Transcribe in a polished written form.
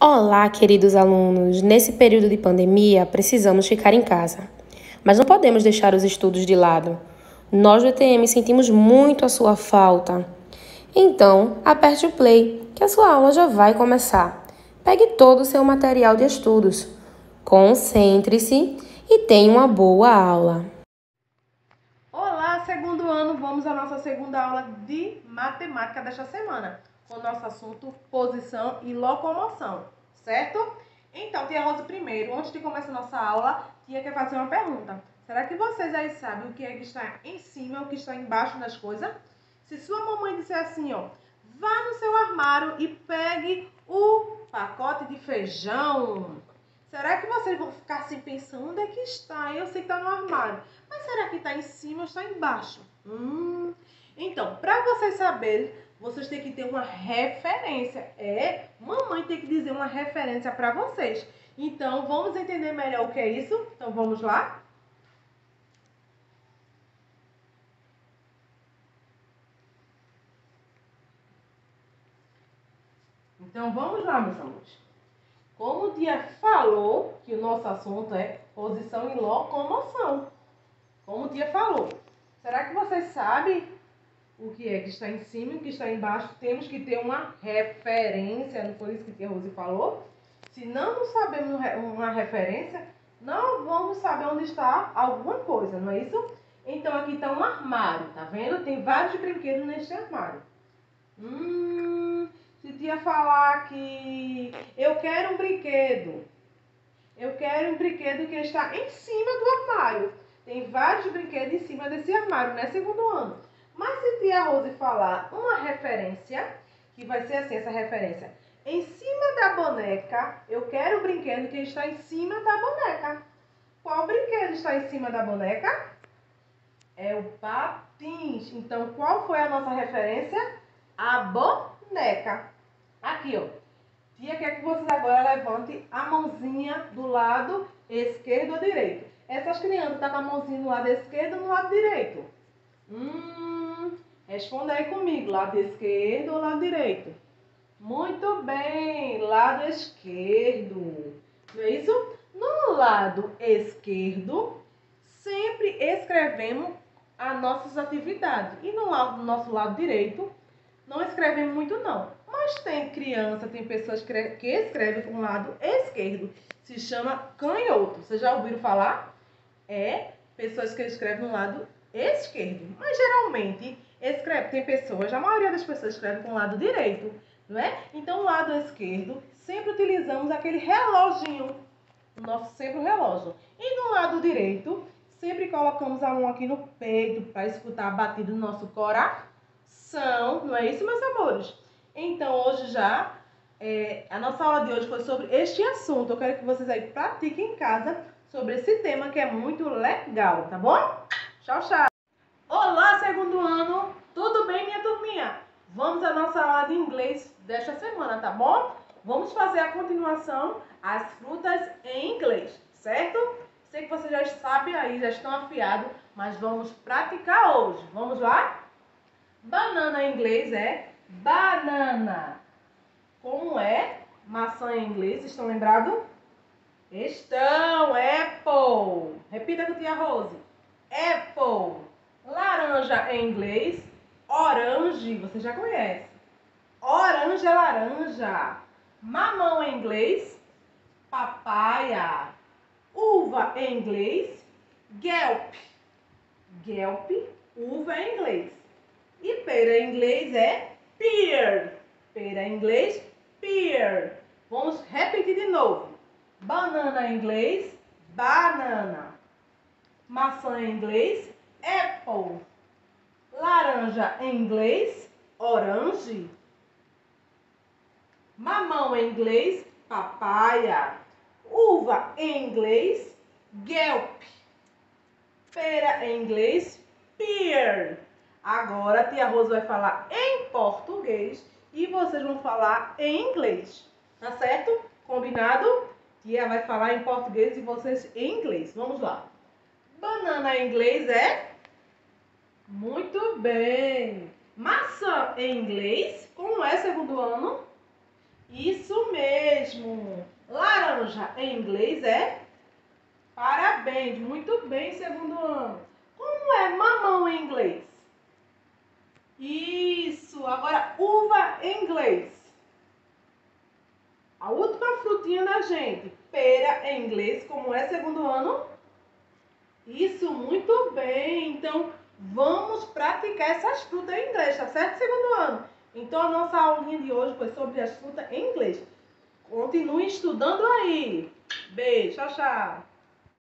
Olá, queridos alunos! Nesse período de pandemia, precisamos ficar em casa. Mas não podemos deixar os estudos de lado. Nós do ETM sentimos muito a sua falta. Então, aperte o play, que a sua aula já vai começar. Pegue todo o seu material de estudos. Concentre-se e tenha uma boa aula. Olá, segundo ano! Vamos à nossa segunda aula de matemática desta semana, com o nosso assunto posição e locomoção, certo? Então, tia Rosa, primeiro, antes de começar a nossa aula, tia quer fazer uma pergunta. Será que vocês aí sabem o que é que está em cima e o que está embaixo das coisas? Se sua mamãe disser assim, ó, vá no seu armário e pegue o pacote de feijão, será que vocês vão ficar assim pensando, onde é que está? Eu sei que está no armário. Mas será que está em cima ou está embaixo? Então, para vocês saberem, vocês têm que ter uma referência. Mamãe tem que dizer uma referência para vocês. Então, vamos entender melhor o que é isso? Então, vamos lá? Então, vamos lá, meus amores. Como o tia falou que o nosso assunto é posição e locomoção. Como o tia falou. Será que vocês sabem o que é que está em cima e o que está embaixo? Temos que ter uma referência, não foi isso que a tia Rose falou? Se não sabemos uma referência, não vamos saber onde está alguma coisa, não é isso? Então aqui está um armário, tá vendo? Tem vários brinquedos neste armário. Se tia falar que eu quero um brinquedo que está em cima do armário. Tem vários brinquedos em cima desse armário, né, segundo ano? Mas se tia Rose falar uma referência, que vai ser assim, essa referência, em cima da boneca, eu quero o brinquedo que está em cima da boneca. Qual brinquedo está em cima da boneca? É o patins. Então, qual foi a nossa referência? A boneca. Aqui, ó. Tia quer que vocês agora levantem a mãozinha do lado esquerdo ou direito. Essas crianças estão com a mãozinha do lado esquerdo ou no lado direito? Responda aí comigo. Lado esquerdo ou lado direito? Muito bem, lado esquerdo. Não é isso? No lado esquerdo, sempre escrevemos as nossas atividades. E no nosso lado direito, não escrevemos muito não. Mas tem criança, tem pessoas que escrevem com o lado esquerdo. Se chama canhoto. Vocês já ouviram falar? Pessoas que escrevem no lado esquerdo. Mas geralmente tem pessoas, a maioria das pessoas escreve com o lado direito, não é? Então, o lado esquerdo, sempre utilizamos aquele reloginho. O nosso sempre o relógio. E no lado direito, sempre colocamos a mão aqui no peito para escutar a batida do nosso coração. Não é isso, meus amores? Então, hoje a nossa aula de hoje foi sobre este assunto. Eu quero que vocês aí pratiquem em casa sobre esse tema que é muito legal, tá bom? Tchau, tchau! Olá, segundo ano! Tudo bem, minha turminha? Vamos à nossa aula de inglês desta semana, tá bom? Vamos fazer a continuação, as frutas em inglês, certo? Sei que vocês já sabem aí, já estão afiados, mas vamos praticar hoje. Vamos lá? Banana em inglês é banana. Como é maçã em inglês? Estão lembrados? Estão. Apple. Repita com a tia Rose. Apple. Laranja em inglês, orange. Você já conhece. Orange é laranja. Mamão em inglês, papaya. Uva em inglês, gelp. Gelp, uva em inglês. E pera em inglês é pear. Pera em inglês, pear. Vamos repetir de novo. Banana em inglês, banana. Maçã em inglês, apple. Laranja em inglês, orange. Mamão em inglês, papaya. Uva em inglês, gelp. Pera em inglês, pear. Agora a tia Rosa vai falar em português e vocês vão falar em inglês. Tá certo? Combinado? Tia vai falar em português e vocês em inglês. Vamos lá. Banana em inglês é? Muito bem. Maçã em inglês? Como é, segundo ano? Isso mesmo. laranja em inglês é? Parabéns, muito bem, segundo ano. Como é mamão em inglês? Isso, agora uva em inglês. A última frutinha da gente, pera em inglês, como é segundo ano? Isso, muito bem. Então, vamos praticar essas frutas em inglês, tá certo, segundo ano? Então, a nossa aulinha de hoje foi sobre as frutas em inglês. Continue estudando aí. Beijo, tchau, tchau.